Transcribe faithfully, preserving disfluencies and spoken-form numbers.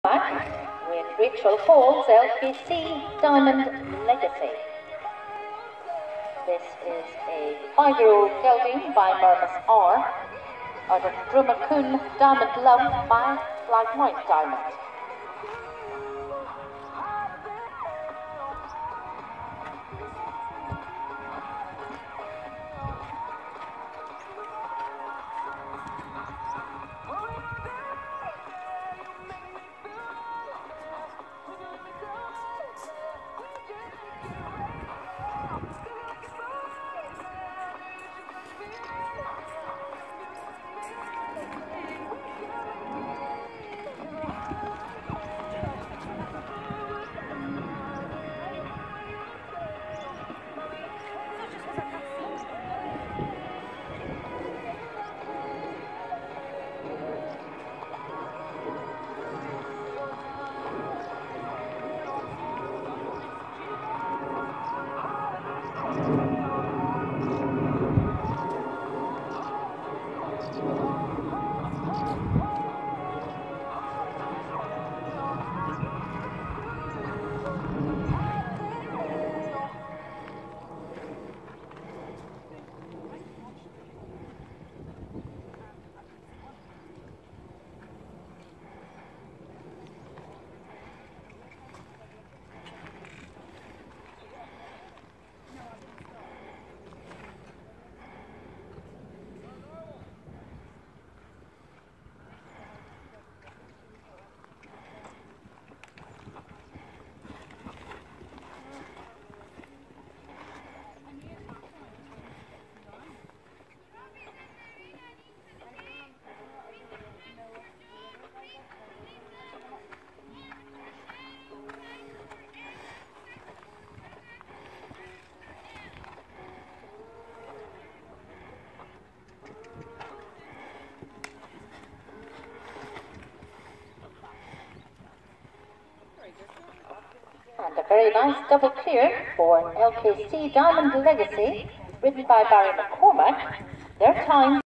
with Rachel Hall's L K C Diamond Legacy. This is a five-year-old gelding by Mervis R. out of Drumacoon Diamond Love by Black White Diamond. And a very nice double clear for L K C Diamond Legacy, written by Barry McCormack. Their time